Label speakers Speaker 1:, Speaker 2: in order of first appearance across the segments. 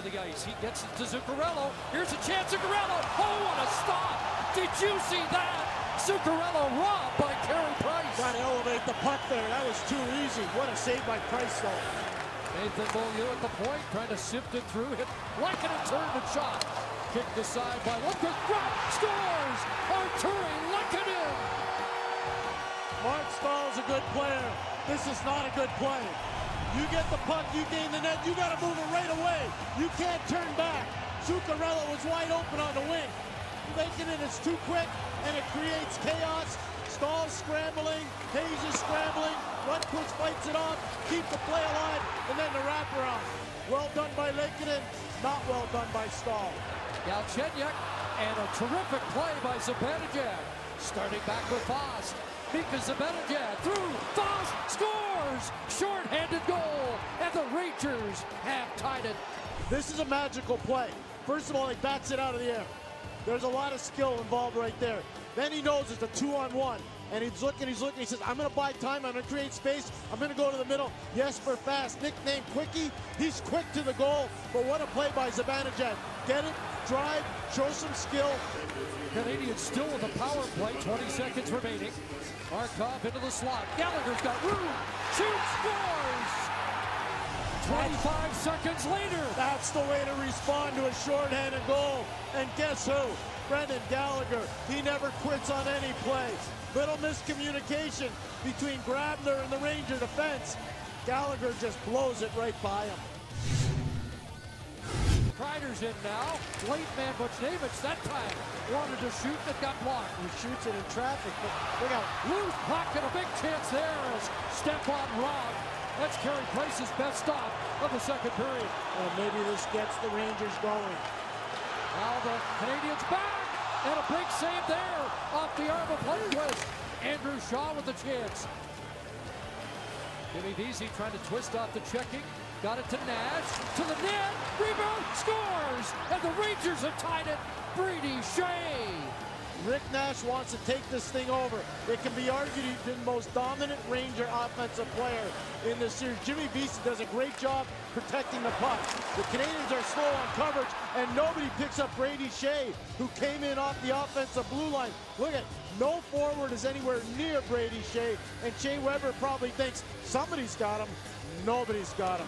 Speaker 1: the ice. He gets it to Zuccarello. Here's a chance, Zuccarello. Oh, what a stop! Did you see that? Zuccarello robbed by Carey Price.
Speaker 2: Got to elevate the puck there. That was too easy. What a save by Price, though.
Speaker 1: Nathan Beaulieu at the point, trying to sift it through. Hit Lehkonen, turned and shot. Kicked aside by Lundqvist. Drop, scores! Arturi Lehkonen!
Speaker 2: Mark Stahl's a good player. This is not a good play. You get the puck, you gain the net, you got to move it right away. You can't turn back. Zuccarello was wide open on the wing. Lehkonen is too quick, and it creates chaos. Stahl's scrambling, Hayes is scrambling, Lundqvist fights it off, keep the play alive, and then the wraparound. Well done by Lehkonen, not well done by Stahl.
Speaker 1: Galchenyuk, and a terrific play by Zibanejad. Starting back with Foss. Mika Zibanejad through, Foss scores! Short-handed goal, and the Rangers have tied it.
Speaker 2: This is a magical play. First of all, he bats it out of the air. There's a lot of skill involved right there. Then he knows it's a 2-on-1, and he's looking, he says, I'm gonna buy time, I'm gonna create space, I'm gonna go to the middle. Jesper Fast, nicknamed Quickie, he's quick to the goal, but what a play by Zibanejad. Get it, drive, show some skill.
Speaker 1: Canadiens still with a power play, 20 seconds remaining. Markov into the slot, Gallagher's got room, shoots, scores! 25 seconds later.
Speaker 2: That's the way to respond to a shorthanded goal. And guess who? Brendan Gallagher. He never quits on any play. Little miscommunication between Grabner and the Ranger defense. Gallagher just blows it right by him.
Speaker 1: Kreider's in now. Late man Buchnevich that time wanted to shoot that got blocked.
Speaker 2: He shoots it in traffic, but look out.
Speaker 1: Loose puck and a big chance there as Stepan robbed. That's Carey Price's best stop of the second period.
Speaker 2: Well, maybe this gets the Rangers going.
Speaker 1: Now the Canadiens back, and a big save there off the arm of Lundqvist. Andrew Shaw with the chance. Jimmy Vesey trying to twist off the checking. Got it to Nash, to the net, rebound, scores! And the Rangers have tied it. Brady Shea.
Speaker 2: Rick Nash wants to take this thing over. It can be argued he's been the most dominant Ranger offensive player in this series. Jimmy Vesey does a great job protecting the puck. The Canadiens are slow on coverage, and nobody picks up Brady Shea, who came in off the offensive blue line. Look at, no forward is anywhere near Brady Shea, and Shea Weber probably thinks somebody's got him. Nobody's got him.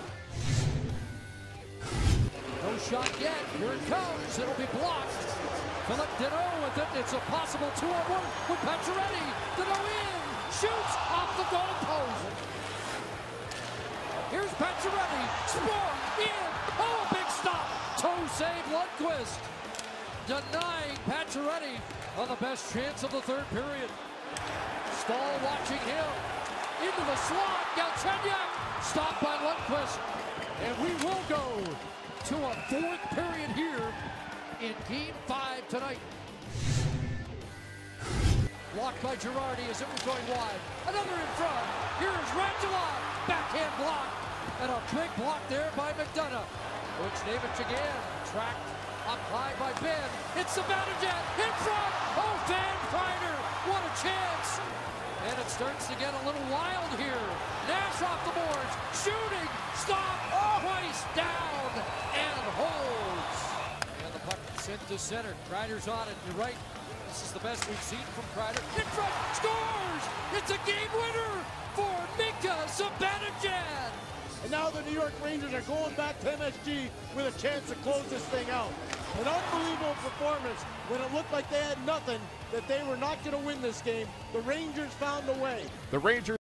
Speaker 1: No shot yet. Here it comes. It'll be blocked. Philip Deneau with it. It's a possible 2-on-1 with Pacioretty. Deneau in. Shoots off the goal post. Here's Pacioretty. Sport in. Oh, big stop. Toe save Lundqvist. Denying Pacioretty on the best chance of the third period. Stahl watching him. Into the slot. Galchenyuk. Stopped by Lundqvist. And we will go to a fourth period here in Game 5 tonight. Blocked by Girardi as it was going wide. Another in front. Here's Radulov. Backhand block. And a big block there by McDonough. Buchnevich again. Tracked up high by Ben. It's Zibanejad in front. Oh, Van Kreider. What a chance. And it starts to get a little wild here. Nash off the boards. Shooting. Stop. Twice down. And holds. And the puck sent to center. Kreider's on it. You're right. This is the best we've seen from Kreider. In front. Scores. It's a game winner for Mika Zibanejad.
Speaker 2: And now the New York Rangers are going back to MSG with a chance to close this thing out. An unbelievable performance when it looked like they had nothing, that they were not going to win this game. The Rangers found a way.
Speaker 3: The Rangers